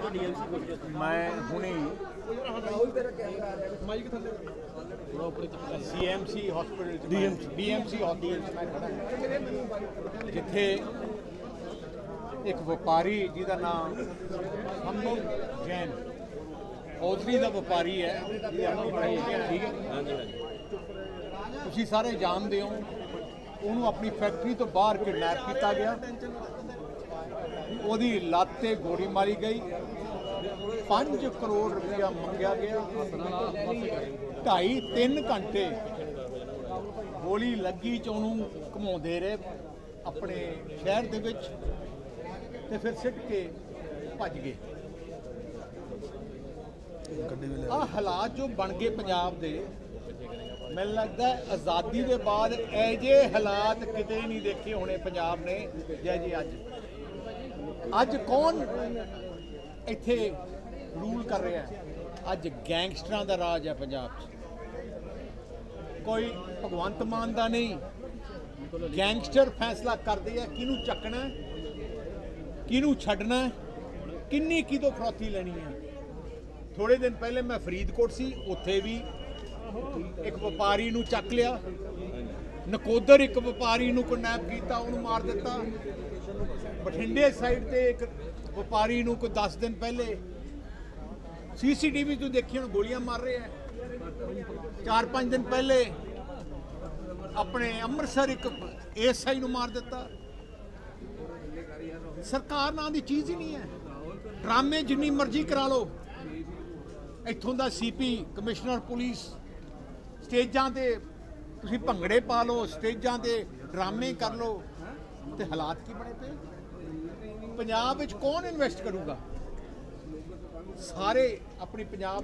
मैं ਹੁਣੇ CMC hospital BMC hospital मैं खड़ा जिथे एक व्यापारी जिहदा नाम अमन जैन औधरी का व्यापारी है ठीक है तुसीं सारे जानते हो उन्होंने अपनी फैक्ट्री तो बाहर किडनैप किया गया ਉਹਦੀ ਲੱਤ ਤੇ ਗੋਲੀ ਮਾਰੀ ਗਈ 5 करोड़ रुपया मंगया गया 2.5-3 घंटे गोली लगी च ਉਹਨੂੰ ਘੁਮਾਉਂਦੇ ਰਹੇ अपने शहर ਦੇ ਵਿੱਚ ਤੇ ਫਿਰ ਸਿੱਟ ਕੇ ਭੱਜ ਗਏ ਆ ਹਾਲਾਤ ਜੋ ਬਣ ਗਏ ਪੰਜਾਬ ਦੇ ਮੈਨੂੰ ਲੱਗਦਾ ਆਜ਼ਾਦੀ ਦੇ ਬਾਅਦ ਐਜੇ ਹਾਲਾਤ ਕਿਤੇ ਨਹੀਂ ਦੇਖੇ ਹੋਣੇ ਪੰਜਾਬ ਨੇ ਜੈ ਜੀ ਅੱਜ कौन इत्थे रूल कर रहा है अज गैंगस्टरां दा राज है पंजाब कोई भगवंत मान दा नहीं गैंगस्टर फैसला करते हैं किनू चकना किनू छड्डना किन्नी कितों फरौती लेनी है थोड़े दिन पहले मैं फरीदकोट सी उत्थे भी एक व्यापारी नू चक लिया नकोदर एक व्यापारी नू किडनैप किया उन्होंने मार दिता बठिंडे साइड ते एक व्यापारी नू कोई 10 दिन पहले CCTV तो देखी हम गोलियां मार रहे हैं 4-5 दिन पहले अपने अमृतसर एक ASI नू मार दिता सरकार नाम की चीज़ ही नहीं है ड्रामे जिन्नी मर्जी करा लो इत्थों का CP कमिश्नर पुलिस स्टेजां ते तुसीं भंगड़े पा लो स्टेजां ते ड्रामे कर लो ते हालात की बने पे पंजाब विच कौन इन्वेस्ट करूगा सारे अपनी पंजाब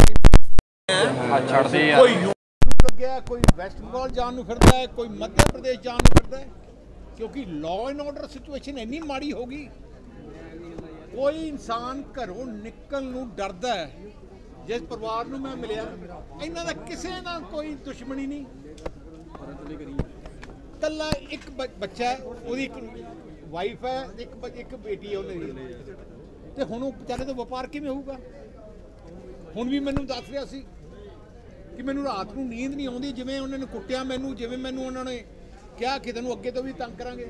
कोई गया कोई वैस्ट बंगाल जान फिरता है कोई मध्य प्रदेश जान फिरता है क्योंकि लॉ एंड ऑर्डर सिचुएशन इन्नी माड़ी होगी कोई इंसान घरों निकल नूं डरदा है जिस परिवार नूं मैं मिलिया इन्हां दा किसी नाल कोई दुश्मनी नहीं कल्ला एक बच्चा है ਉਹਦੀ वाइफ है एक बेटी है उन्हें तो हुण बेचारे तो व्यापार किवें होऊगा हुण भी मैनूं दस रहा सी कि मैनूं रात नूं नींद नहीं आउंदी जिवें उन्हां ने कुੱਟਿਆ मैनूं जिवें मैनूं उन्हां ने कहा कि तैनूं अगे तो भी तंग करांगे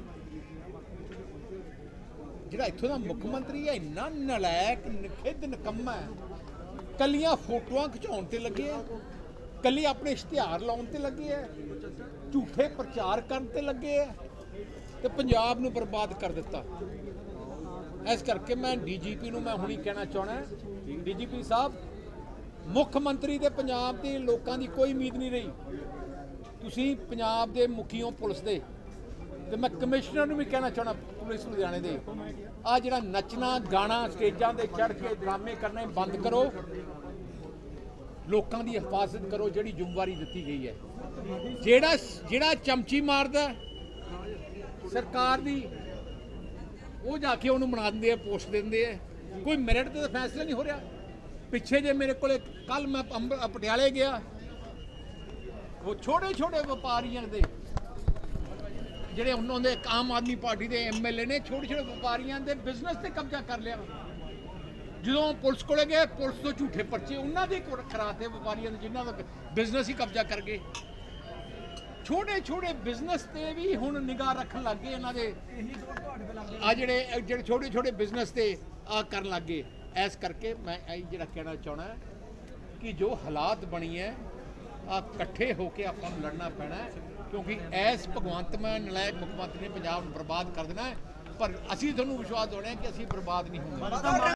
जिहड़ा इत्थों दा मुख मंत्री है इन्ना नलायक निखिद्ध निकम्मा है कल्लियां फोटोआं खिचाउण ते लगे है कल्ली अपने इश्तिहार लाउण ते लगे है झूठे प्रचार करन ते लगे है तो पंजाब नूं बर्बाद कर दिता इस करके मैं DGP नूं मैं हुणी कहना चाहना DGP साहब मुख मंत्री दे पंजाब दे लोकां दी कोई उम्मीद नहीं रही तुसीं पंजाब दे मुखियों पुलिस दे ते मैं कमिश्नर नूं भी कहना चाहना पुलिस लुधियाणे दे आ जिहड़ा नचना गाना स्टेजां ते चढ़ के ड्रामे करने बंद करो लोकां दी हिफाजत करो जिहड़ी जिम्मेवारी दित्ती गई है ਜਿਹੜਾ ਚਮਚੀ ਮਾਰਦਾ ਸਰਕਾਰ ਦੀ ਉਹ ਜਾ ਕੇ ਉਹਨੂੰ ਬਣਾ ਦਿੰਦੇ ਆ ਪੋਸਟ ਦਿੰਦੇ ਆ ਕੋਈ ਮੈਰਿਟ ਤੇ ਫੈਸਲਾ ਨਹੀਂ ਹੋ ਰਿਹਾ ਪਿੱਛੇ ਜੇ ਮੇਰੇ ਕੋਲੇ ਕੱਲ ਮੈਂ ਪਟਿਆਲੇ ਗਿਆ ਉਹ ਛੋਟੇ ਵਪਾਰੀਆਂ ਦੇ ਜਿਹੜੇ ਉਹਨਾਂ ਦੇ ਆਮ ਆਦਮੀ ਪਾਰਟੀ ਦੇ MLA ਨੇ ਛੋਟੇ ਵਪਾਰੀਆਂ ਦੇ ਬਿਜ਼ਨਸ ਤੇ ਕਬਜ਼ਾ ਕਰ ਲਿਆ ਜਦੋਂ ਪੁਲਿਸ ਕੋਲੇ ਗਏ ਪੁਲਿਸ ਤੋਂ ਝੂਠੇ ਪਰਚੇ ਉਹਨਾਂ ਦੇ ਕਰਾਤੇ ਵਪਾਰੀਆਂ ਦੇ ਜਿਨ੍ਹਾਂ ਦਾ ਬਿਜ਼ਨਸ ਹੀ ਕਬਜ਼ਾ ਕਰ ਗਏ छोटे बिजनेस ते भी हुण निगाह रखन लग गए इन्हां दे आ जिहड़े छोटे बिजनेस ते आ करन लग गए इस करके मैं जिहड़ा कहना चाहना कि जो हालात बनी है आ इकट्ठे होके आपां नूं लड़ना पैना क्योंकि इस भगवंत मान नलायक मुख्यमंत्री ने पंजाब बर्बाद कर देना है पर असीं तुहानूं विश्वास दिवाउणे कि असीं बर्बाद नहीं होंगे।